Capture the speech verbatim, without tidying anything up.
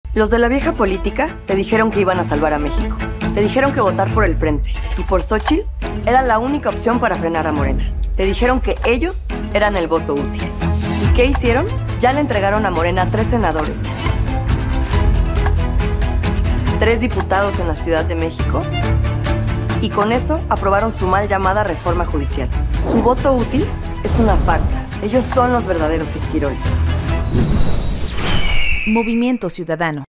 Los de la vieja política te dijeron que iban a salvar a México. Te dijeron que votar por el Frente y por Xóchitl era la única opción para frenar a Morena. Te dijeron que ellos eran el voto útil. ¿Y qué hicieron? Ya le entregaron a Morena tres senadores, tres diputados en la Ciudad de México y con eso aprobaron su mal llamada reforma judicial. Su voto útil es una farsa. Ellos son los verdaderos esquiroles. Movimiento Ciudadano.